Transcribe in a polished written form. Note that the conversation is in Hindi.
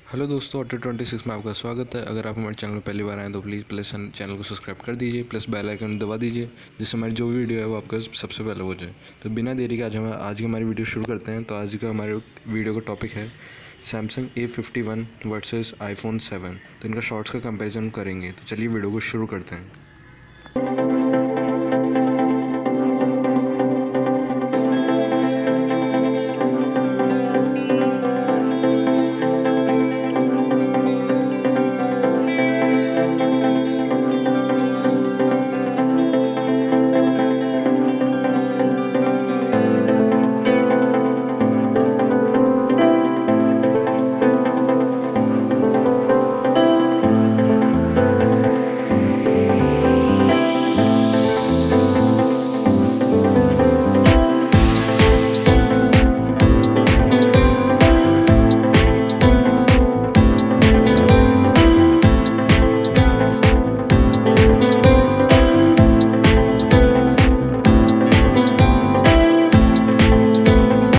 हेलो दोस्तों, ऑटो 26 में आपका स्वागत है। अगर आप हमारे चैनल में पहली बार आएँ तो प्लीज़ चैनल को सब्सक्राइब कर दीजिए, प्लस बेल आइकन दबा दीजिए, जिससे हमारी जो भी वीडियो है वो आपका सबसे पहले हो जाए। तो बिना देरी के आज की हमारी वीडियो शुरू करते हैं। तो आज का हमारे वीडियो का टॉपिक है सैमसंग A51 वर्सेस iPhone 7। तो इनका शॉर्ट्स का कंपेरिजन करेंगे। तो चलिए वीडियो को शुरू करते हैं।